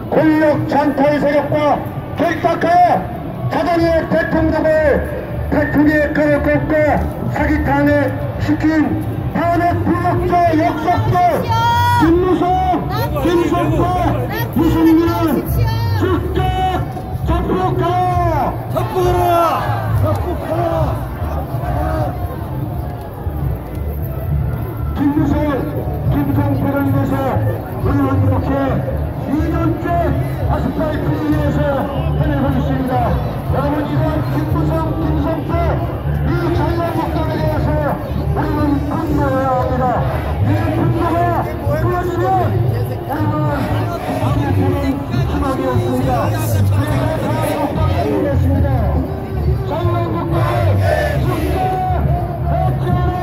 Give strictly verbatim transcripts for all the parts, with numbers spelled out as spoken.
권력 장타의 세력과 결탁하여 자당의 대통령을 태풍의 칼을 꺾고 사기탄에 시킨 탄핵 불력자 역사권 김무성, 김성태, 유승민은 즉각 잡혀가라! 잡혀가라! 잡혀가라! 김무성, 김성태를 인해서 우리는 이렇게 이 년째 아스팔트 위에서 해내고 있습니다. 여러분, 이러한 김무성, 김성태, 이 자유한국당에 대해서 우리는 분노해야 합니다. 이 분노가 끊어지면 우리는 앞으로는 희망이 없습니다. 그래서 자유한국당에 이르겠습니다. 자유한국당을 죽게 해체하라!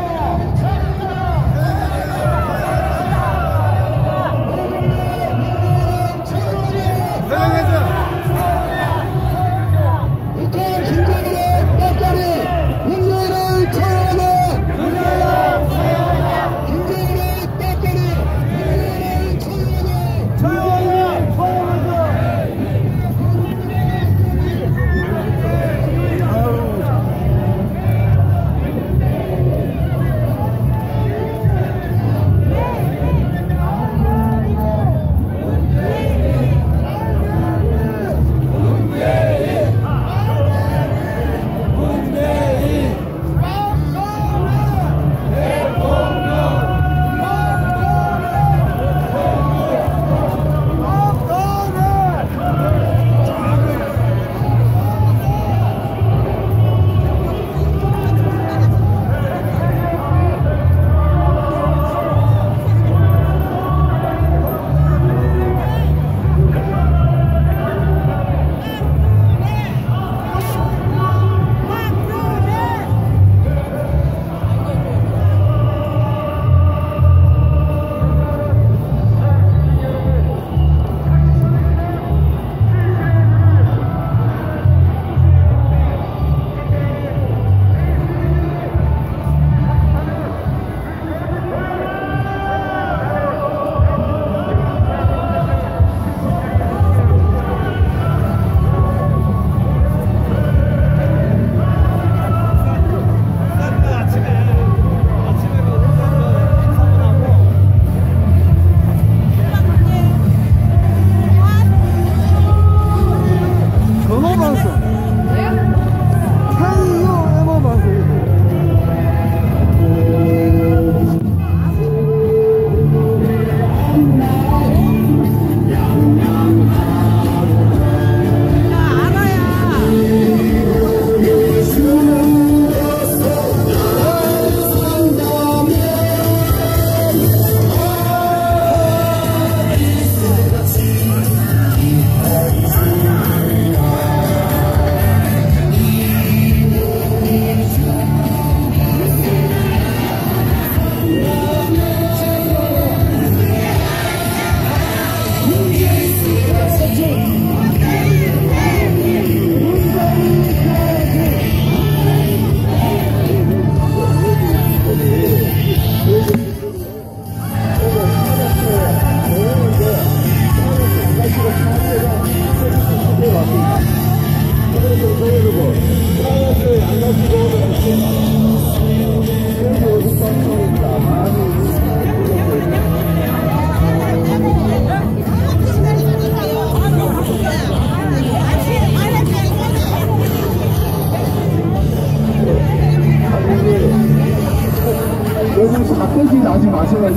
여기서 갑자기 나지 마세요.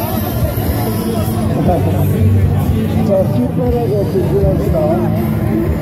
자, 깃발하고 준비합시다.